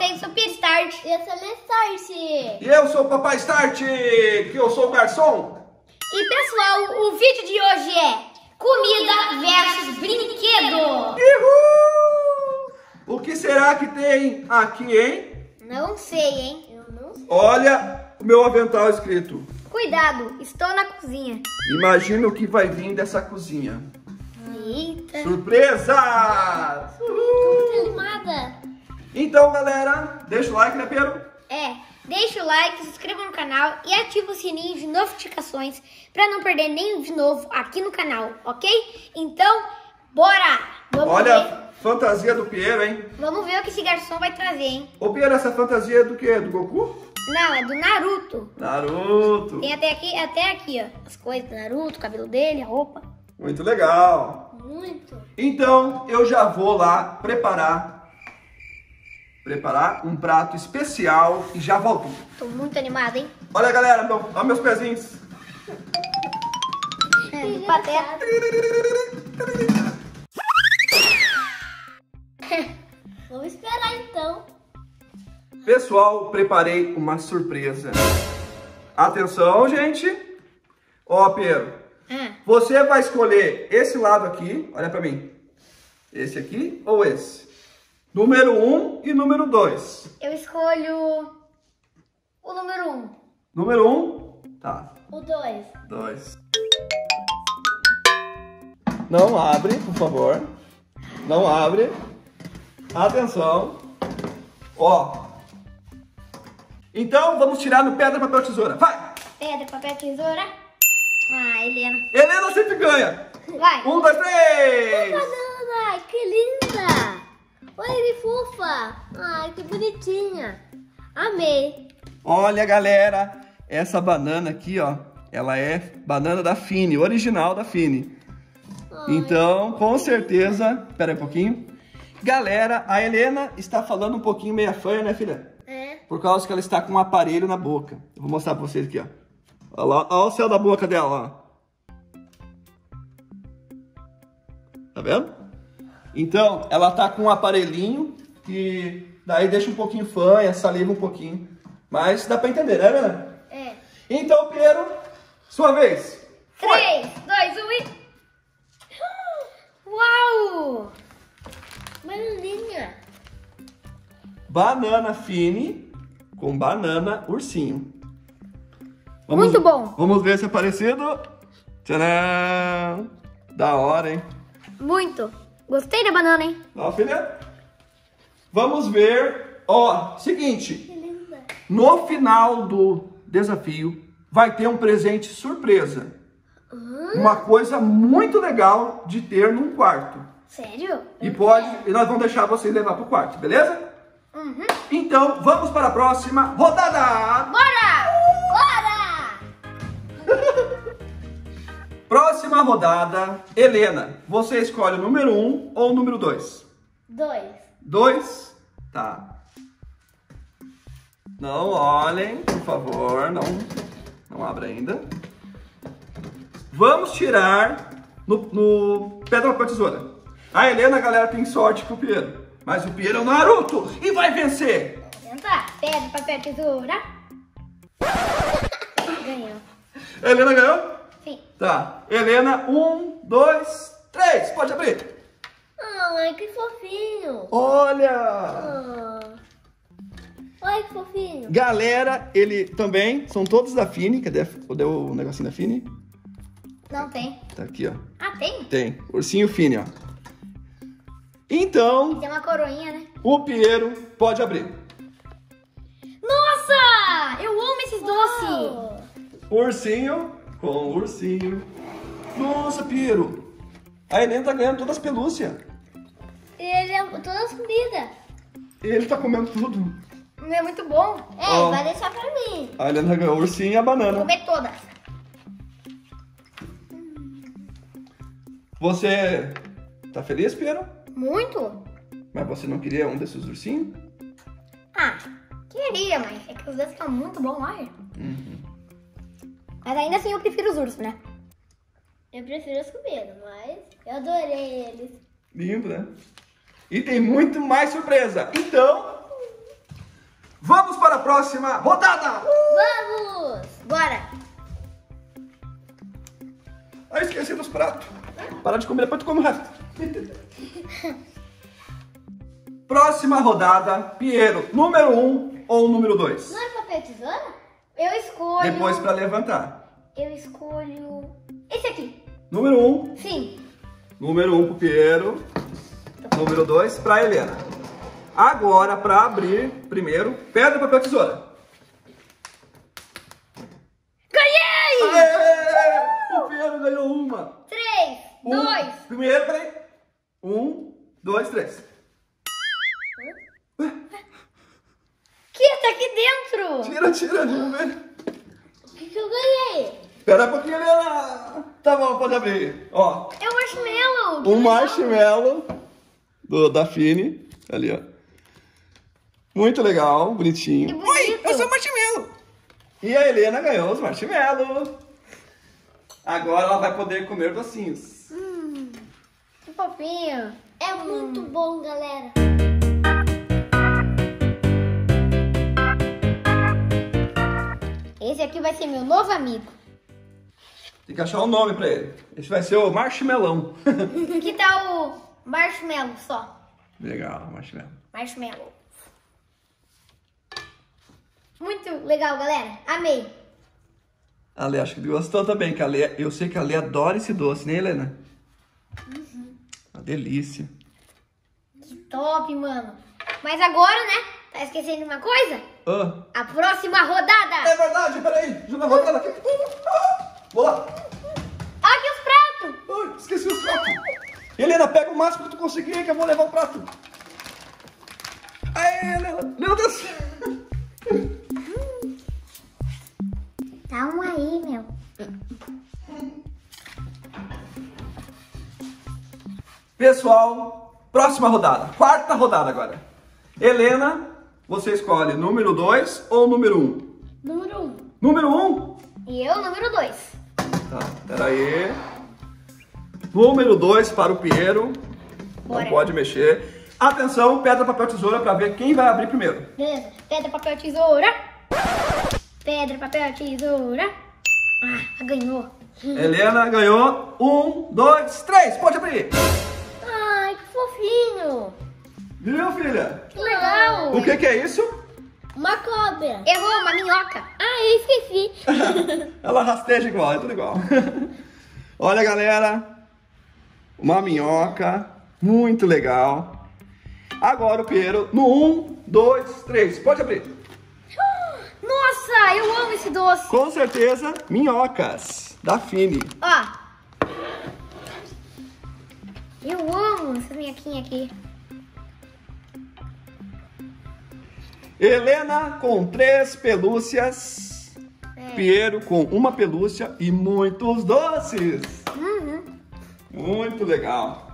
vocês, sou Pia Start. Eu sou a Start. E eu sou o Papai Start, que eu sou o garçom. E pessoal, o vídeo de hoje é comida versus brinquedo. Uhul! O que será que tem aqui, hein? Não sei, hein? Eu não sei. Olha o meu avental escrito. Cuidado, estou na cozinha. Imagina o que vai vir dessa cozinha. Eita. Surpresa! Tô muito animada. Então, galera, deixa o like, né, Pedro? Deixa o like, se inscreva no canal e ativa o sininho de notificações para não perder nenhum de novo aqui no canal, ok? Então, bora! Olha a fantasia do Piero, hein? Vamos ver o que esse garçom vai trazer, hein? Ô, Piero, essa fantasia é do quê? Do Goku? Não, é do Naruto. Naruto. Tem até aqui, ó, as coisas do Naruto, o cabelo dele, a roupa. Muito legal. Muito. Então, eu já vou lá preparar um prato especial e já volto. Tô muito animada, hein? Olha, galera, olha meus pezinhos. Do Pateta. Vamos esperar então. Pessoal, preparei uma surpresa. Atenção, gente. Ó, Pedro, você vai escolher esse lado aqui, olha pra mim. Esse aqui ou esse? Número 1 e número 2. Eu escolho o número 1. Número 1, tá. O 2. 2. Não abre, por favor. Não abre. Atenção. Ó. Então, vamos tirar no pedra, papel, tesoura. Vai! Pedra, papel, tesoura. Ah, Helena. Helena sempre ganha. Vai. 1, 2, 3. Banana, que linda. Olha que fofa. Ai, que bonitinha. Amei. Olha, galera. Essa banana aqui, ó. Ela é banana da Fini, original da Fini. Então, com certeza... Espera aí um pouquinho. Galera, a Helena está falando um pouquinho meia fanha, né, filha? É. Por causa que ela está com um aparelho na boca. Eu vou mostrar pra vocês aqui, ó. Olha lá, olha o céu da boca dela, ó. Tá vendo? Então, ela tá com um aparelhinho que daí deixa um pouquinho fanha, saliva um pouquinho. Mas dá pra entender, né, Helena? É. Então, Piero, sua vez. Foi. 3, 2, 1 e... Uau! Bananinha. Banana Fini com banana ursinho. Muito bom. Vamos ver se é parecido. Tcharam! Da hora, hein? Muito. Gostei da banana, hein? Ó, filha. Vamos ver. Ó, seguinte. Que linda. No final do desafio, vai ter um presente surpresa. Uma coisa muito legal de ter num quarto. Sério? E nós vamos deixar vocês levar pro quarto, beleza? Uhum. Então, vamos para a próxima rodada. Bora! Próxima rodada. Helena, você escolhe o número 1 ou o número 2? 2. 2? Tá. Não olhem, por favor. Não abra ainda. Vamos tirar no pedra, papel, tesoura. A Helena, galera, tem sorte com o Piero. Mas o Piero é o Naruto e vai vencer. Vou tentar. Pedra, papel, tesoura. Ganhou. A Helena ganhou? Sim. Tá. Helena, 1, 2, 3. Pode abrir. Ai, que fofinho. Olha. Ah. Olha que fofinho. Galera, ele também, são todos da Fini. Cadê o negocinho da Fini? Não tem. Tá aqui, ó. Ah, tem? Tem. Ursinho Fini, ó. Então, Tem uma coroinha, né? o Piero pode abrir. Nossa! Eu amo esses doces. Oh. Ursinho com ursinho. Nossa, Piero. A Helena tá ganhando todas as pelúcias. Ele é todas as comidas. Ele tá comendo tudo. É muito bom. É, Ó. vai deixar pra mim. A Helena ganhou o ursinho e a Vou banana. comer todas. Você tá feliz, Piero? Muito? Mas você não queria um desses ursinhos? Ah, queria, mas é que os doces estão muito bons, olha. Mas ainda assim eu prefiro os ursos, né? Eu prefiro as comidas, mas eu adorei eles. Lindo, né? E tem muito mais surpresa. Então, Vamos para a próxima rodada! Vamos! Bora! Ah, esqueci dos pratos. Para de comer, depois tu come o resto. Próxima rodada, Piero, número 1 ou número 2? Não é papel e tesoura? Eu escolho... Depois para levantar. Eu escolho... esse aqui. Número 1. Sim. Número 1 pro Piero. Número 2 pra Helena. Agora, para abrir, primeiro, pedra, papel, tesoura. Ganhei! Aê! O Piero ganhou uma. 3, 2... Primeiro, peraí. 1, 2, 3. Que tá aqui dentro? Tira, vamos ver. O que eu ganhei? Espera um pouquinho, Helena. Tá bom, pode abrir. Ó, É um marshmallow. um marshmallow da Fini. Ali, ó. Muito legal, bonitinho. Que bonito. Oi, é só marshmallow. E a Helena ganhou os marshmallows. Agora ela vai poder comer docinhos. Que fofinho. É muito bom, galera. Esse aqui vai ser meu novo amigo. Tem que achar um nome pra ele. Esse vai ser o marshmallow. Que tal o marshmallow só? Legal, marshmallow. Marshmallow. Muito legal, galera. Amei. A Lê acho que gostou também, que a Lê, eu sei que a Lê adora esse doce, né, Helena? Uma delícia. Que top, mano. Mas agora, né? Tá esquecendo de uma coisa? Ah, A próxima rodada. é verdade, peraí. Deixa eu dar aqui. Vou lá. Aqui os pratos. Ai, esqueci os pratos. Helena, pega o máximo que tu conseguir que eu vou levar o prato. Aê, Helena. Meu Deus. Calma aí, meu. Pessoal, próxima rodada. Quarta rodada agora. Helena, você escolhe número 2 ou número 1? Número 1. Número 1? E eu, número 2. Tá, peraí. Número 2 para o Piero. Bora. Não pode mexer. Atenção, pedra, papel, tesoura para ver quem vai abrir primeiro. Beleza. Pedra, papel, tesoura. Pedra, papel, tesoura. Ah, ganhou. Helena ganhou. 1, 2, 3. Pode abrir. Ai, que fofinho. Viu, filha? Que legal. O que é isso? Uma cobra. Errou, uma minhoca. Ah, eu esqueci. Ela rasteja igual, é tudo igual. Olha, galera. Uma minhoca. Muito legal. Agora o Piero no 1, 2, 3. Pode abrir. Nossa, eu amo esse doce. Com certeza, minhocas da Fini. Ó. Eu amo essa minhoquinha aqui. Helena com 3 pelúcias. Piero com 1 pelúcia e muitos doces. Muito legal.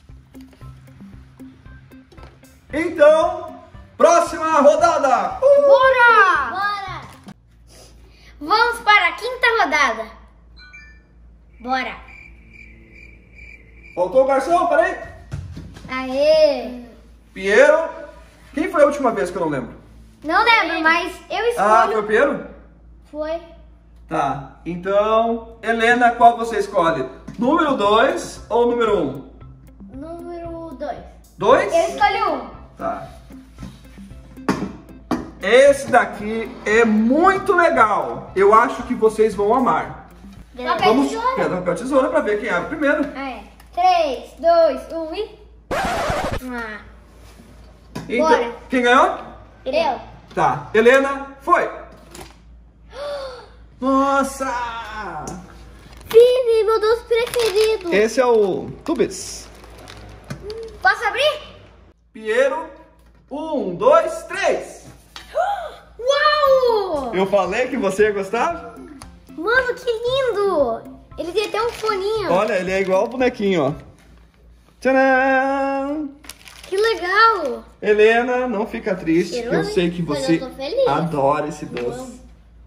Então, próxima rodada. Bora! Bora. Vamos para a quinta rodada. Bora. Faltou o garçom, peraí. Aê. Piero. Quem foi a última vez que eu não lembro? Não lembro, mas eu Ah, foi escolho. o Piero? Foi. Tá, então, Helena, qual você escolhe? Número 2 ou número 1? Número 2. 2? Eu escolho um. Tá. Esse daqui é muito legal. Eu acho que vocês vão amar. Papel, Vamos tesoura. pedra, papel, tesoura pra ver quem abre primeiro. Ah, é. 3, 2, 1 e... Ah. Então, Bora. quem ganhou? Eu. Tá. Helena, foi. Nossa! Fini, meu doce preferido. Esse é o Tubis. Posso abrir? Piero. 1, 2, 3. Uau! Eu falei que você ia gostar? Mano, que lindo! Ele tem até um foninho. Olha, ele é igual o bonequinho, ó. Tcharam! Que legal! Helena, não fica triste, que eu Cheiroso, sei que mas você eu tô feliz. adora esse doce.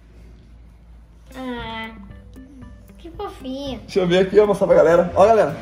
Ah, que fofinho. Deixa eu ver aqui, eu vou mostrar pra galera. Ó, galera.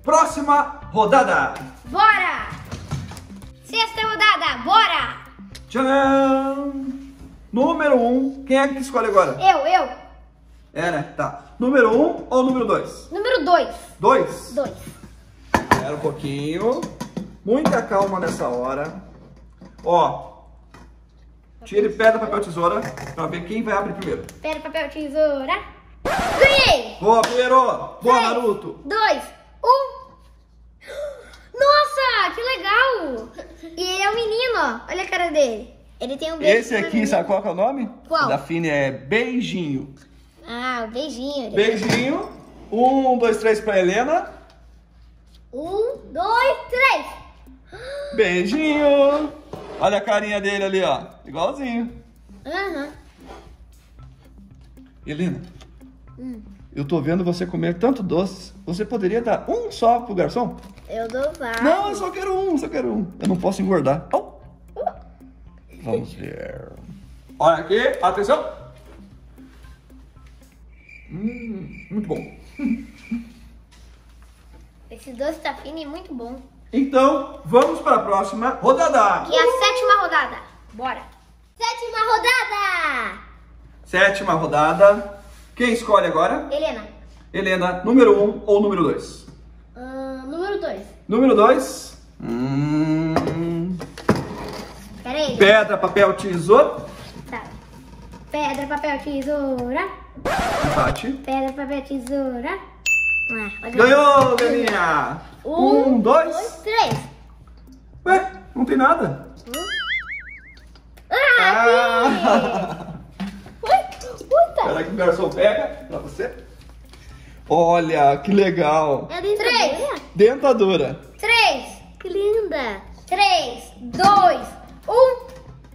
próxima rodada. Bora! Sexta rodada, bora! Tcharam! Número 1, quem é que escolhe agora? Eu. É, né? Tá. Número 1 ou número 2? Número 2. 2? 2. Espera um pouquinho. Muita calma nessa hora. Ó. Tire pedra, papel, tesoura pra ver quem vai abrir primeiro. Pedra, papel, tesoura. Ganhei! Boa, Piero! Boa, 3, Naruto! 2, 1. Nossa, que legal! E ele é um menino, ó. Olha a cara dele. Ele tem um beijo. Esse aqui, sabe qual que é o nome? Qual? Da Fini é Beijinho. Ah, o beijinho. Beijinho. 1, 2, 3 pra Helena. 1, 2, 3. Beijinho. Olha a carinha dele ali, ó. Igualzinho. Aham. Helena, eu tô vendo você comer tanto doce. Você poderia dar um só pro garçom? Eu dou vários. Não, eu só quero um. Eu não posso engordar. Oh. Vamos ver. Olha aqui, atenção. Muito bom. Esse doce tá fino e muito bom. Então, vamos para a próxima rodada. Que é a 7ª rodada. Bora. 7ª rodada. 7ª rodada. Quem escolhe agora? Helena. Helena, número 1 ou número 2? Número 2. Número 2. Pera aí. Pedra, papel, tesoura. Tá. Pedra, papel, tesoura. Empate. Pedra, papel, tesoura. Ganhou, Belinha. 1, 2. 3. Ué, não tem nada. Ah! Puta. Espera que o garçom pega pra você. Olha, que legal. É dentadura? Dentadura. 3, Que linda. 3, 2, 1.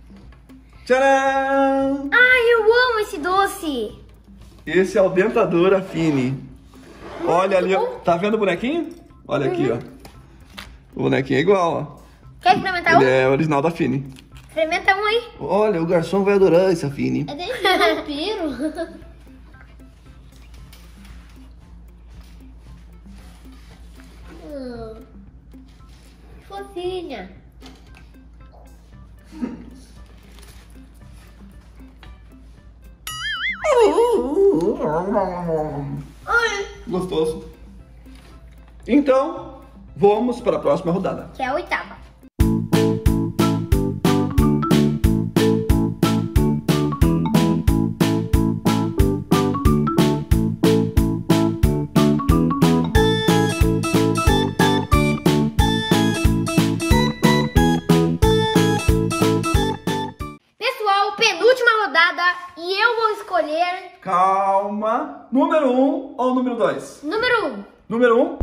Tcharam! Ai, eu amo esse doce. Esse é o Dentadura Fini. Olha ali, ó. Tá vendo o bonequinho? Olha aqui, ó. O bonequinho é igual, ó. Quer experimentar Ele um? é original da Fini. Experimenta um aí. Olha, o garçom vai adorar essa Fini. É dente de vampiro. Fofinha. Gostoso. Então, vamos para a próxima rodada. Que é a 8ª. Pessoal, penúltima rodada e eu vou escolher Calma. Número 1 ou número 2? número 1. Número 1.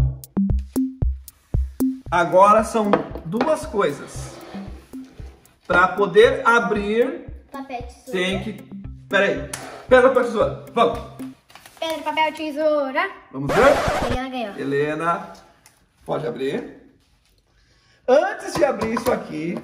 Agora são duas coisas. Para poder abrir, Papel, tesoura. tem que... Pera aí. Pedra, papel, tesoura. Vamos. Pedra, papel, tesoura. Vamos ver? Helena ganhou. Helena, pode abrir. Antes de abrir isso aqui,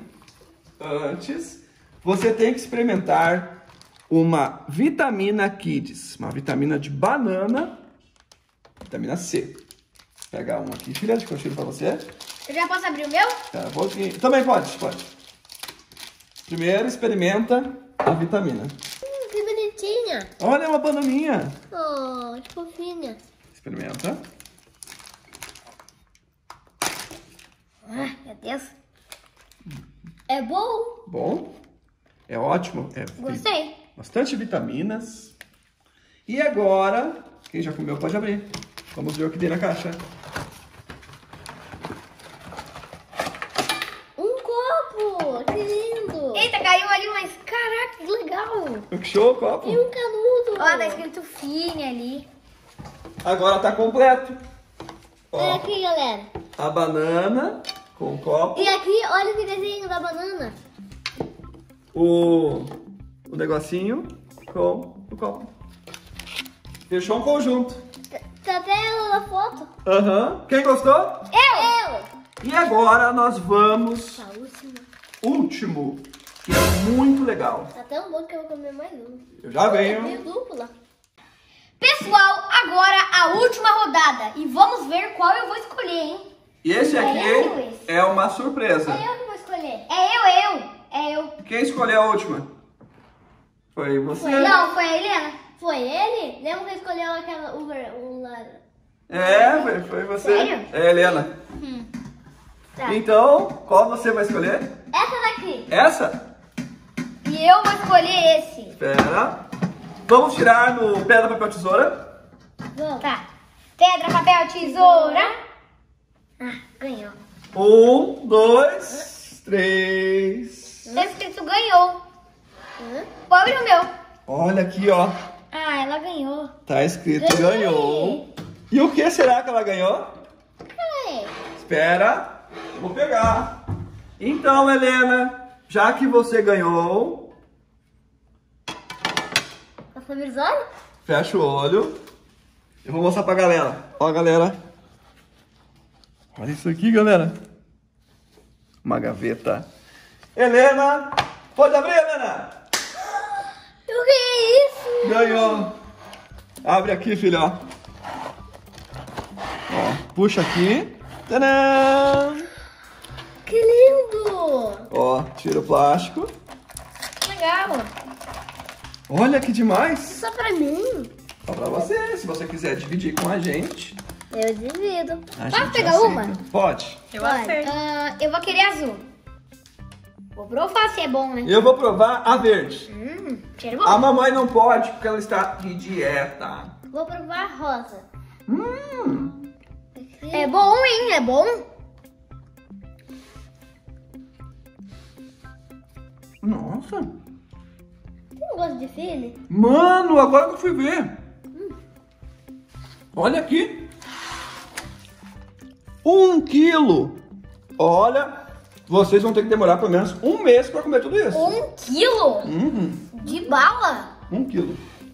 você tem que experimentar uma vitamina Kids, uma vitamina de banana, vitamina C. Vou pegar um aqui, filha, de cochilo pra você. Eu já posso abrir o meu? Espera um pouquinho. Também pode. Primeiro experimenta a vitamina. Que bonitinha. Olha, uma bananinha. Oh, que fofinha. Experimenta. Ai, meu Deus. É bom? Bom. É ótimo. Tem Gostei. bastante vitaminas. E agora, quem já comeu pode abrir. Vamos ver o que tem na caixa. Um copo. Que lindo. Eita, caiu ali, mas caraca, que legal. Que show, copo. E um canudo. Ó, tá escrito Fini ali. Agora tá completo. Olha Ó, aqui, galera. a banana com o copo. E aqui, olha esse desenho da banana. O negocinho com o copo. Fechou um conjunto. Tá até a foto. Aham. Quem gostou? Eu. E agora nós vamos A última. último, que é muito legal. Tá tão bom que eu vou comer mais um. Eu já Meio venho. dupla. Pessoal, agora a última rodada. E vamos ver qual eu vou escolher, hein? E esse aqui esse? é uma surpresa. É eu que vou escolher. É eu. Quem escolheu a última? Foi você? Não, foi a Helena. Foi ele? Lembra que escolheu aquela Foi você. Sério? É, Helena. Tá. Então, qual você vai escolher? Essa daqui. Essa? E eu vou escolher esse. Espera. Vamos tirar no pedra, papel, tesoura. Vamos. Tá. Pedra, papel, tesoura. Ah, ganhou. 1, 2, 3. Tá escrito ganhou. Vou abrir o meu. Olha aqui, ó. Ah, ela ganhou. Tá escrito ganhou. E o que será que ela ganhou? Peraí. Espera, eu vou pegar. Então, Helena, já que você ganhou, Tá fazendo os olhos? fecha o olho. Eu vou mostrar pra galera. Ó, galera. Olha isso aqui, galera. Uma gaveta. Helena, pode abrir, Helena. O que é isso? Ganhou. Abre aqui, filho, ó. Ó, puxa aqui. Tadã! Que lindo! Ó, tira o plástico. Legal. Olha que demais. Só pra mim. Só pra você, se você quiser dividir com a gente. Eu divido. A Posso gente pegar aceita. uma? Pode. Eu Pode. aceito. Eu vou querer azul. Vou provar se é bom, né? Eu vou provar a verde. Cheiro bom. A mamãe não pode porque ela está de dieta. Vou provar rosa. É bom, hein? É bom. Nossa. Tem um gosto de fine? Mano, agora que eu fui ver. Olha aqui. 1 quilo. Olha, vocês vão ter que demorar pelo menos 1 mês para comer tudo isso. 1 quilo Uhum. de bala? 1 quilo.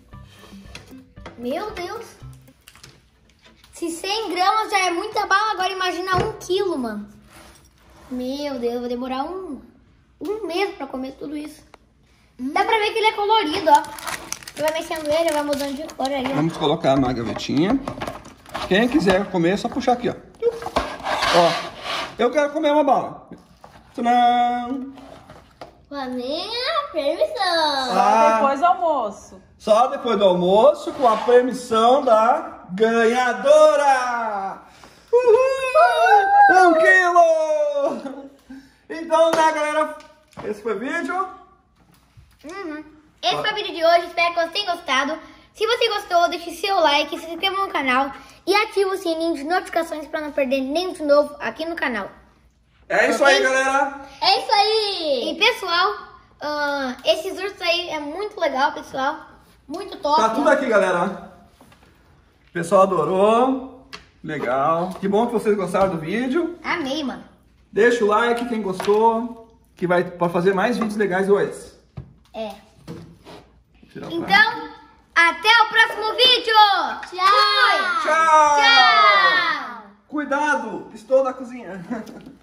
Meu Deus. Se 100 gramas já é muita bala, agora imagina 1 quilo, mano. Meu Deus, vou demorar um mês pra comer tudo isso. Dá pra ver que ele é colorido, ó. Você vai mexendo ele, vai mudando de cor ali, ó. Vamos colocar na gavetinha. Quem quiser comer, é só puxar aqui, ó. Ó, eu quero comer uma bala. Tcharam! Com a minha permissão. Ah. Depois do almoço. Só depois do almoço, com a permissão da ganhadora! Uhul! 1 quilo! Então, né, galera? Esse foi o vídeo. Esse foi o vídeo de hoje, espero que vocês tenham gostado. Se você gostou, deixe seu like, se inscreva no canal e ative o sininho de notificações para não perder nenhum de novo aqui no canal. É isso aí, galera. É isso aí. E pessoal, esses ursos aí é muito legal, pessoal. Muito top. Tá tudo aqui, galera. O pessoal adorou. Legal. Que bom que vocês gostaram do vídeo. Amei, mano. Deixa o like quem gostou, que vai pra fazer mais vídeos legais hoje. É. Vou tirar o plástico. Então, até o próximo vídeo. Tchau. Fui. Tchau! Tchau. Cuidado, estou na cozinha.